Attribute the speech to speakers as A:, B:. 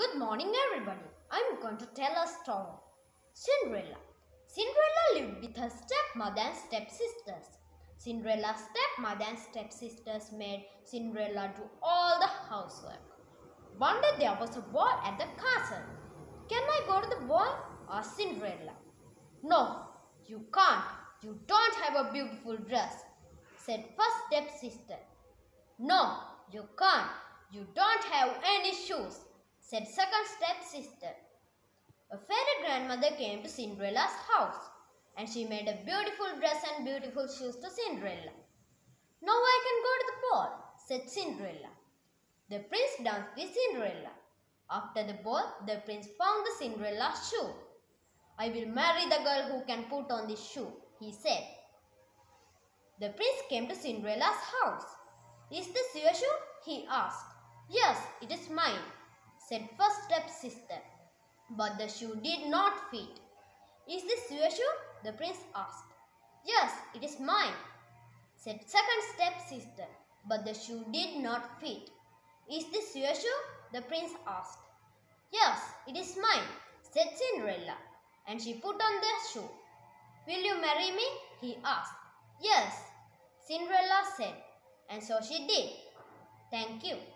A: Good morning everybody. I'm going to tell a story. Cinderella. Cinderella lived with her stepmother and stepsisters. Cinderella's stepmother and stepsisters made Cinderella do all the housework. One day there was a ball at the castle. Can I go to the ball? Asked Cinderella. No, you can't. You don't have a beautiful dress, said first stepsister. No, you can't. You don't have any shoes, said second stepsister. A fairy grandmother came to Cinderella's house and she made a beautiful dress and beautiful shoes to Cinderella. Now I can go to the ball, said Cinderella. The prince danced with Cinderella. After the ball, the prince found the Cinderella's shoe. I will marry the girl who can put on this shoe, he said. The prince came to Cinderella's house. Is this your shoe? He asked. Yes, it is mine, said first stepsister. But the shoe did not fit. Is this your shoe? The prince asked. Yes, it is mine, said second stepsister. But the shoe did not fit. Is this your shoe? The prince asked. Yes, it is mine, said Cinderella. And she put on the shoe. Will you marry me? He asked. Yes, Cinderella said. And so she did. Thank you.